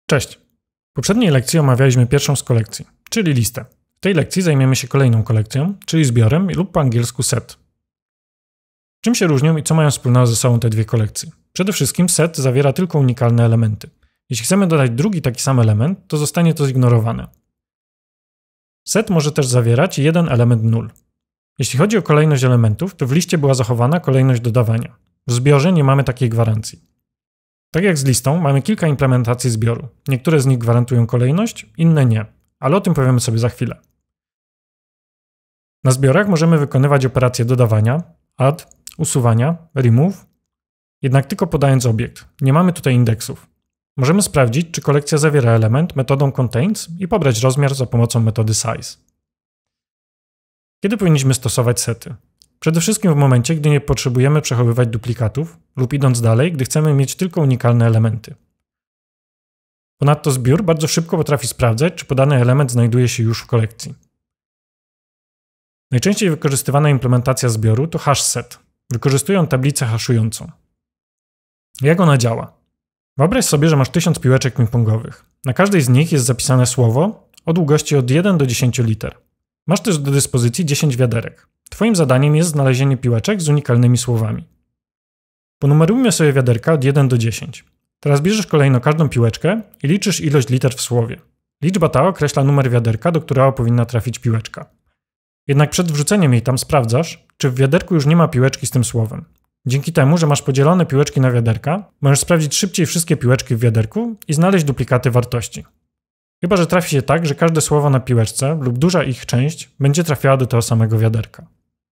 Cześć! W poprzedniej lekcji omawialiśmy pierwszą z kolekcji, czyli listę. W tej lekcji zajmiemy się kolejną kolekcją, czyli zbiorem lub po angielsku set. Czym się różnią i co mają wspólnego ze sobą te dwie kolekcje? Przede wszystkim set zawiera tylko unikalne elementy. Jeśli chcemy dodać drugi taki sam element, to zostanie to zignorowane. Set może też zawierać jeden element null. Jeśli chodzi o kolejność elementów, to w liście była zachowana kolejność dodawania. W zbiorze nie mamy takiej gwarancji. Tak jak z listą, mamy kilka implementacji zbioru. Niektóre z nich gwarantują kolejność, inne nie, ale o tym powiemy sobie za chwilę. Na zbiorach możemy wykonywać operacje dodawania, add, usuwania, remove, jednak tylko podając obiekt. Nie mamy tutaj indeksów. Możemy sprawdzić, czy kolekcja zawiera element metodą contains i pobrać rozmiar za pomocą metody size. Kiedy powinniśmy stosować sety? Przede wszystkim w momencie, gdy nie potrzebujemy przechowywać duplikatów lub idąc dalej, gdy chcemy mieć tylko unikalne elementy. Ponadto zbiór bardzo szybko potrafi sprawdzać, czy podany element znajduje się już w kolekcji. Najczęściej wykorzystywana implementacja zbioru to hashset. Wykorzystuje on tablicę haszującą. Jak ona działa? Wyobraź sobie, że masz 1000 piłeczek ping-pongowych. Na każdej z nich jest zapisane słowo o długości od 1 do 10 liter. Masz też do dyspozycji 10 wiaderek. Twoim zadaniem jest znalezienie piłeczek z unikalnymi słowami. Ponumerujmy sobie wiaderka od 1 do 10. Teraz bierzesz kolejno każdą piłeczkę i liczysz ilość liter w słowie. Liczba ta określa numer wiaderka, do którego powinna trafić piłeczka. Jednak przed wrzuceniem jej tam sprawdzasz, czy w wiaderku już nie ma piłeczki z tym słowem. Dzięki temu, że masz podzielone piłeczki na wiaderka, możesz sprawdzić szybciej wszystkie piłeczki w wiaderku i znaleźć duplikaty wartości. Chyba że trafi się tak, że każde słowo na piłeczce lub duża ich część będzie trafiała do tego samego wiaderka.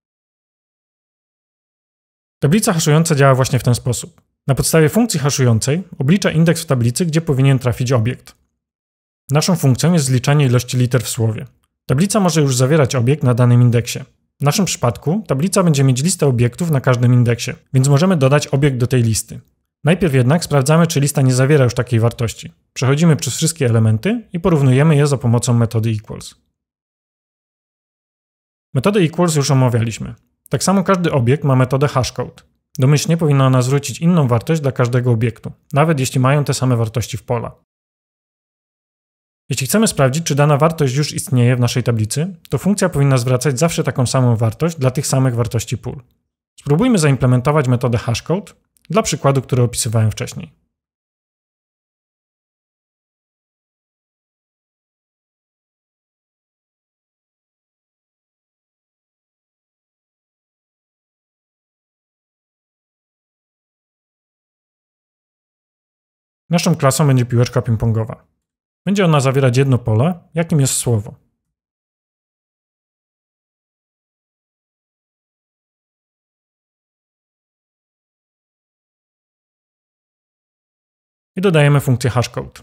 Tablica haszująca działa właśnie w ten sposób. Na podstawie funkcji haszującej oblicza indeks w tablicy, gdzie powinien trafić obiekt. Naszą funkcją jest zliczanie ilości liter w słowie. Tablica może już zawierać obiekt na danym indeksie. W naszym przypadku tablica będzie mieć listę obiektów na każdym indeksie, więc możemy dodać obiekt do tej listy. Najpierw jednak sprawdzamy, czy lista nie zawiera już takiej wartości. Przechodzimy przez wszystkie elementy i porównujemy je za pomocą metody equals. Metodę equals już omawialiśmy. Tak samo każdy obiekt ma metodę hashcode. Domyślnie powinna ona zwrócić inną wartość dla każdego obiektu, nawet jeśli mają te same wartości w pola. Jeśli chcemy sprawdzić, czy dana wartość już istnieje w naszej tablicy, to funkcja powinna zwracać zawsze taką samą wartość dla tych samych wartości pól. Spróbujmy zaimplementować metodę hashcode dla przykładu, który opisywałem wcześniej. Naszą klasą będzie piłeczka ping-pongowa. Będzie ona zawierać jedno pole, jakim jest słowo. I dodajemy funkcję hashcode.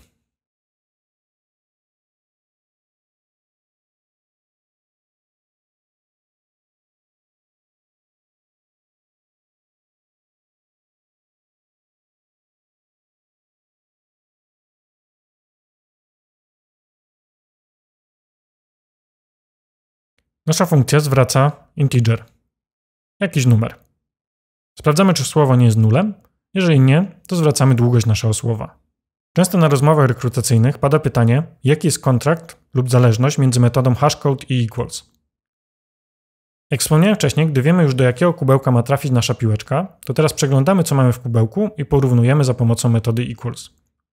Nasza funkcja zwraca integer, jakiś numer. Sprawdzamy, czy słowo nie jest nulem. Jeżeli nie, to zwracamy długość naszego słowa. Często na rozmowach rekrutacyjnych pada pytanie, jaki jest kontrakt lub zależność między metodą hashcode i equals. Jak wspomniałem wcześniej, gdy wiemy już do jakiego kubełka ma trafić nasza piłeczka, to teraz przeglądamy, co mamy w kubełku i porównujemy za pomocą metody equals.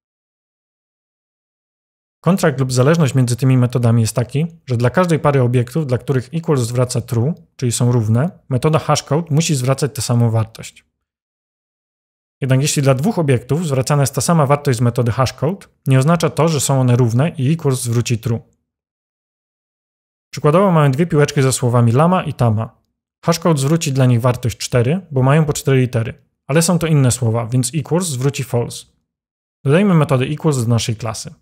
Kontrakt lub zależność między tymi metodami jest taki, że dla każdej pary obiektów, dla których equals zwraca true, czyli są równe, metoda hashcode musi zwracać tę samą wartość. Jednak jeśli dla dwóch obiektów zwracana jest ta sama wartość z metody hashcode, nie oznacza to, że są one równe i equals zwróci true. Przykładowo mamy dwie piłeczki ze słowami lama i tama. Hashcode zwróci dla nich wartość 4, bo mają po 4 litery, ale są to inne słowa, więc equals zwróci false. Dodajmy metodę equals do naszej klasy.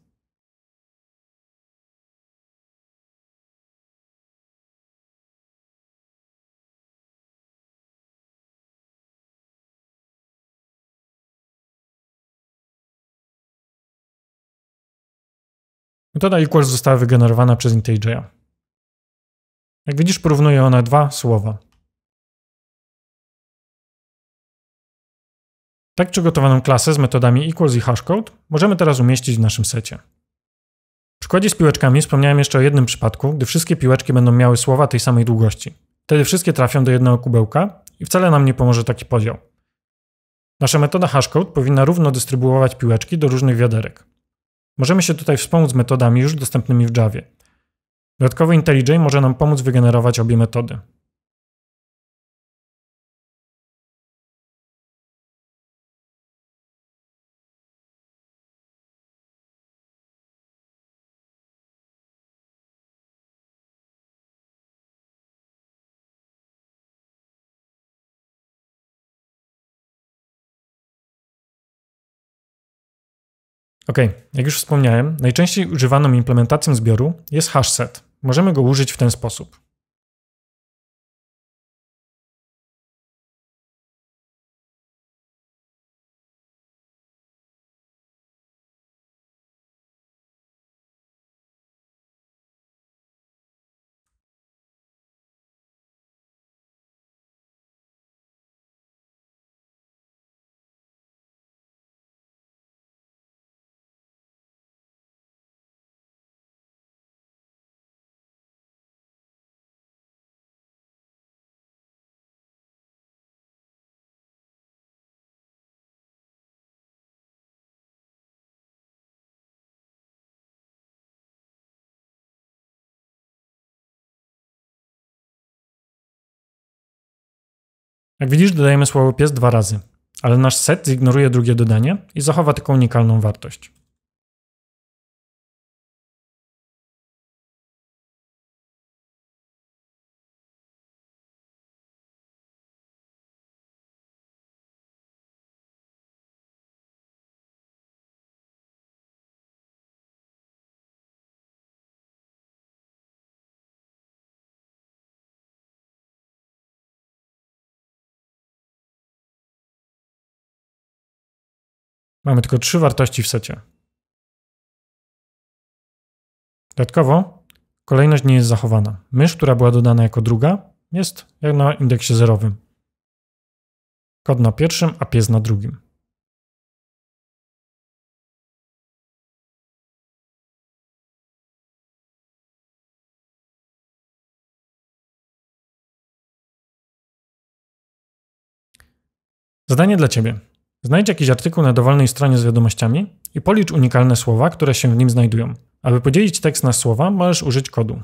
Metoda equals została wygenerowana przez integera. Jak widzisz, porównuje ona dwa słowa. Tak przygotowaną klasę z metodami equals i hashcode możemy teraz umieścić w naszym secie. W przykładzie z piłeczkami wspomniałem jeszcze o jednym przypadku, gdy wszystkie piłeczki będą miały słowa tej samej długości. Wtedy wszystkie trafią do jednego kubełka i wcale nam nie pomoże taki podział. Nasza metoda hashcode powinna równo dystrybuować piłeczki do różnych wiaderek. Możemy się tutaj wspomóc metodami już dostępnymi w Javie. Dodatkowo IntelliJ może nam pomóc wygenerować obie metody. Ok, jak już wspomniałem, najczęściej używaną implementacją zbioru jest hashset. Możemy go użyć w ten sposób. Jak widzisz, dodajemy słowo pies 2 razy, ale nasz set zignoruje drugie dodanie i zachowa tylko unikalną wartość. Mamy tylko 3 wartości w secie. Dodatkowo kolejność nie jest zachowana. Mysz, która była dodana jako druga, jest jak na indeksie zerowym. Kod na pierwszym, a pies na drugim. Zadanie dla Ciebie. Znajdź jakiś artykuł na dowolnej stronie z wiadomościami i policz unikalne słowa, które się w nim znajdują. Aby podzielić tekst na słowa, możesz użyć kodu.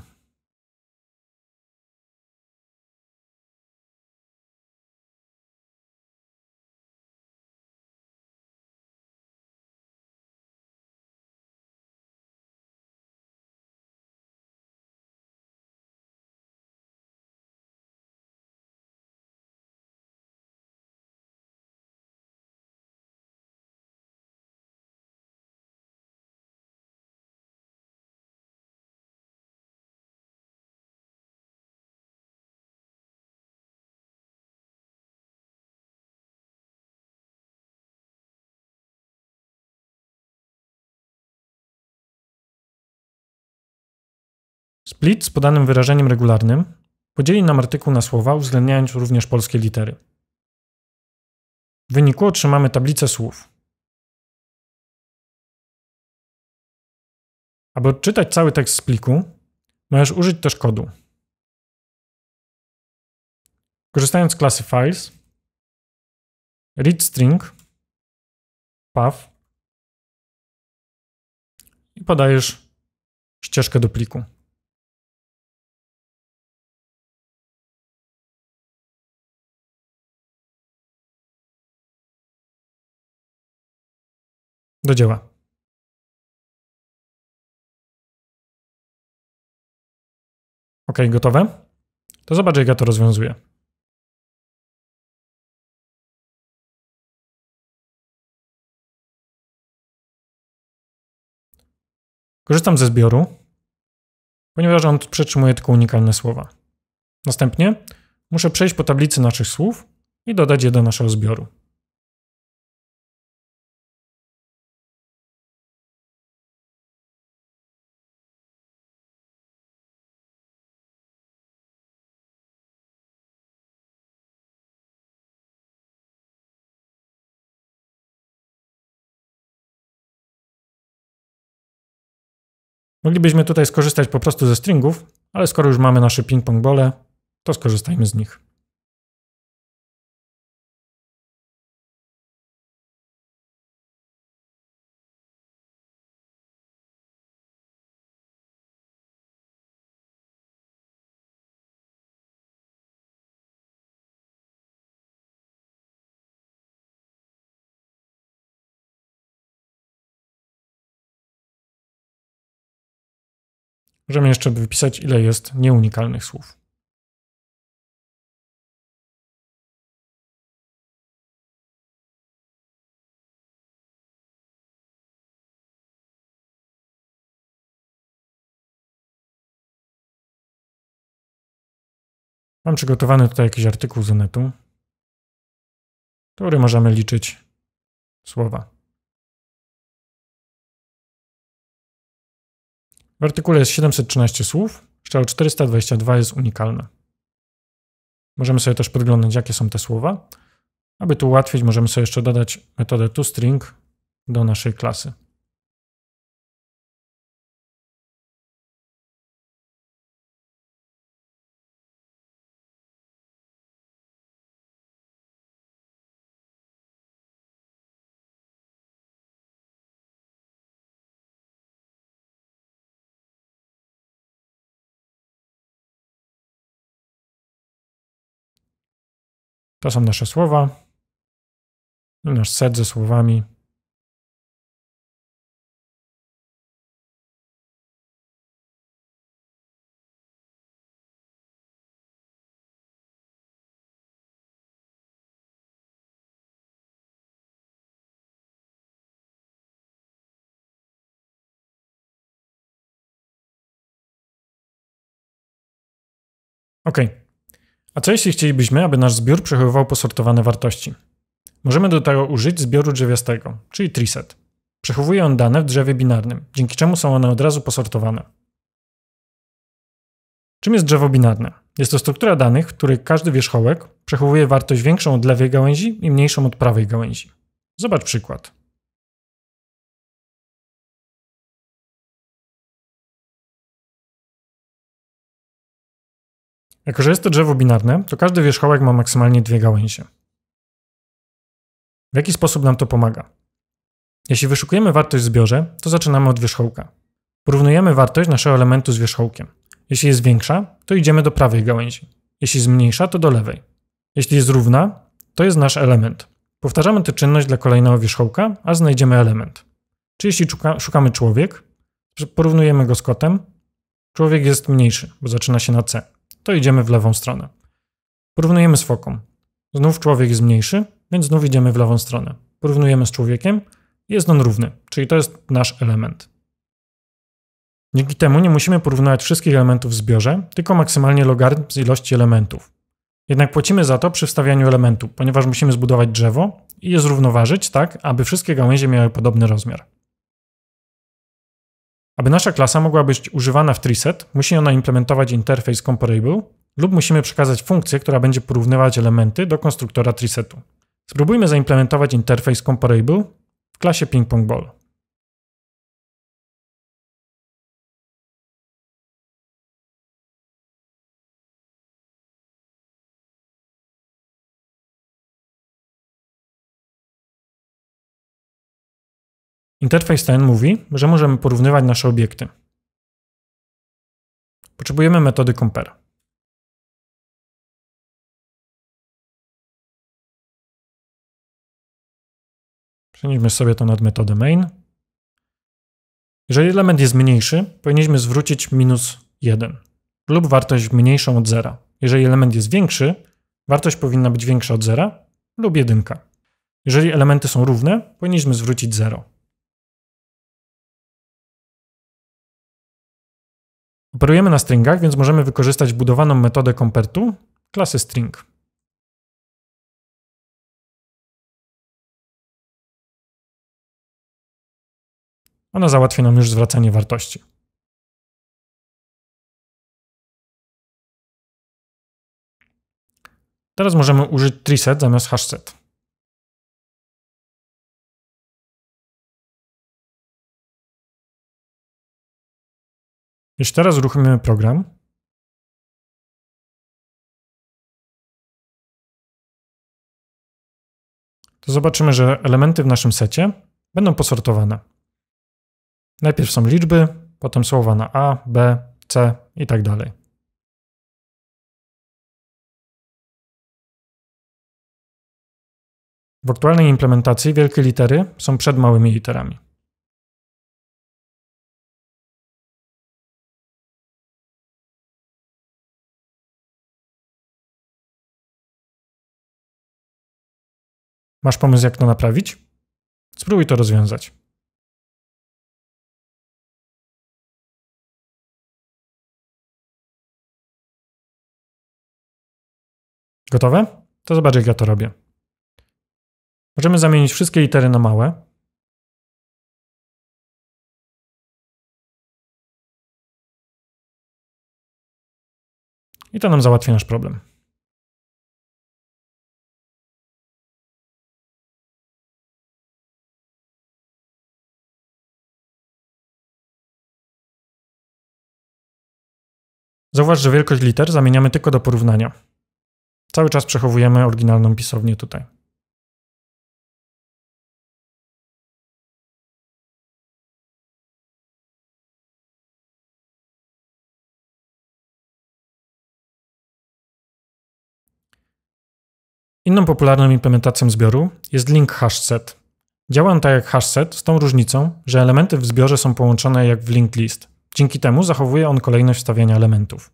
Split z podanym wyrażeniem regularnym podzieli nam artykuł na słowa, uwzględniając również polskie litery. W wyniku otrzymamy tablicę słów. Aby odczytać cały tekst z pliku, możesz użyć też kodu. Korzystając z klasy Files, read string, path i podajesz ścieżkę do pliku. Do dzieła. Ok, gotowe? To zobacz, jak ja to rozwiązuję. Korzystam ze zbioru, ponieważ on przetrzymuje tylko unikalne słowa. Następnie muszę przejść po tablicy naszych słów i dodać je do naszego zbioru. Moglibyśmy tutaj skorzystać po prostu ze stringów, ale skoro już mamy nasze ping-pong bole, to skorzystajmy z nich. Możemy jeszcze wypisać, ile jest nieunikalnych słów. Mam przygotowany tutaj jakiś artykuł z Onetu, który możemy liczyć słowa. W artykule jest 713 słów, z czego 422 jest unikalne. Możemy sobie też podglądać, jakie są te słowa. Aby to ułatwić, możemy sobie jeszcze dodać metodę toString do naszej klasy. To są nasze słowa i nasz set ze słowami. OK. A co jeśli chcielibyśmy, aby nasz zbiór przechowywał posortowane wartości? Możemy do tego użyć zbioru drzewiastego, czyli treeset. Przechowuje on dane w drzewie binarnym, dzięki czemu są one od razu posortowane. Czym jest drzewo binarne? Jest to struktura danych, w której każdy wierzchołek przechowuje wartość większą od lewej gałęzi i mniejszą od prawej gałęzi. Zobacz przykład. Jako że jest to drzewo binarne, to każdy wierzchołek ma maksymalnie dwie gałęzie. W jaki sposób nam to pomaga? Jeśli wyszukujemy wartość w zbiorze, to zaczynamy od wierzchołka. Porównujemy wartość naszego elementu z wierzchołkiem. Jeśli jest większa, to idziemy do prawej gałęzi. Jeśli jest mniejsza, to do lewej. Jeśli jest równa, to jest nasz element. Powtarzamy tę czynność dla kolejnego wierzchołka, aż znajdziemy element. Czy jeśli szukamy człowiek, porównujemy go z kotem, człowiek jest mniejszy, bo zaczyna się na C, to idziemy w lewą stronę. Porównujemy z foką. Znów człowiek jest mniejszy, więc znów idziemy w lewą stronę. Porównujemy z człowiekiem, jest on równy, czyli to jest nasz element. Dzięki temu nie musimy porównywać wszystkich elementów w zbiorze, tylko maksymalnie logarytm z ilości elementów. Jednak płacimy za to przy wstawianiu elementu, ponieważ musimy zbudować drzewo i je zrównoważyć tak, aby wszystkie gałęzie miały podobny rozmiar. Aby nasza klasa mogła być używana w treeset, musi ona implementować interfejs comparable lub musimy przekazać funkcję, która będzie porównywać elementy do konstruktora treesetu. Spróbujmy zaimplementować interfejs comparable w klasie ping-pong-ball. Interfejs ten mówi, że możemy porównywać nasze obiekty. Potrzebujemy metody compare. Przenieśmy sobie to nad metodę main. Jeżeli element jest mniejszy, powinniśmy zwrócić -1 lub wartość mniejszą od 0. Jeżeli element jest większy, wartość powinna być większa od 0 lub 1. Jeżeli elementy są równe, powinniśmy zwrócić 0. Operujemy na stringach, więc możemy wykorzystać budowaną metodę compareTo klasy string. Ona załatwi nam już zwracanie wartości. Teraz możemy użyć treeset zamiast hashset. Jeśli teraz uruchomimy program, to zobaczymy, że elementy w naszym secie będą posortowane. Najpierw są liczby, potem słowa na A, B, C i tak dalej. W aktualnej implementacji wielkie litery są przed małymi literami. Masz pomysł, jak to naprawić? Spróbuj to rozwiązać. Gotowe? To zobacz, jak ja to robię. Możemy zamienić wszystkie litery na małe. I to nam załatwi nasz problem. Zauważ, że wielkość liter zamieniamy tylko do porównania. Cały czas przechowujemy oryginalną pisownię tutaj. Inną popularną implementacją zbioru jest link hashset. Działa on tak jak hashset, z tą różnicą, że elementy w zbiorze są połączone jak w linked list. Dzięki temu zachowuje on kolejność wstawiania elementów.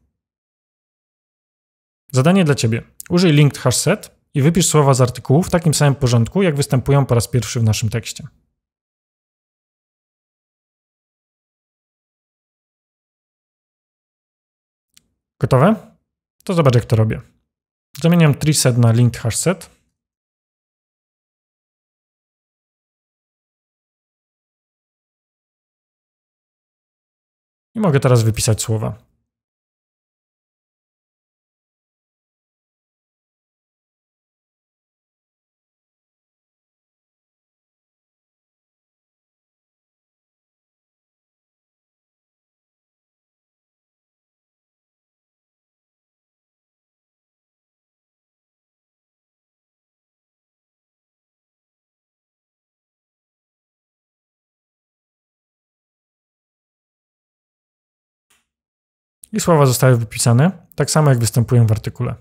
Zadanie dla Ciebie. Użyj linked hashset i wypisz słowa z artykułu w takim samym porządku, jak występują po raz pierwszy w naszym tekście. Gotowe? To zobacz, jak to robię. Zamieniam treeset na linked hashset. I mogę teraz wypisać słowa. I słowa zostały wypisane, tak samo jak występują w artykule.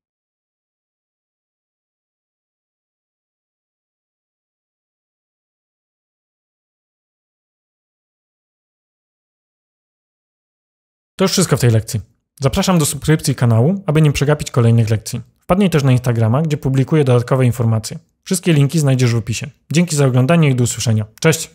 To już wszystko w tej lekcji. Zapraszam do subskrypcji kanału, aby nie przegapić kolejnych lekcji. Wpadnij też na Instagrama, gdzie publikuję dodatkowe informacje. Wszystkie linki znajdziesz w opisie. Dzięki za oglądanie i do usłyszenia. Cześć!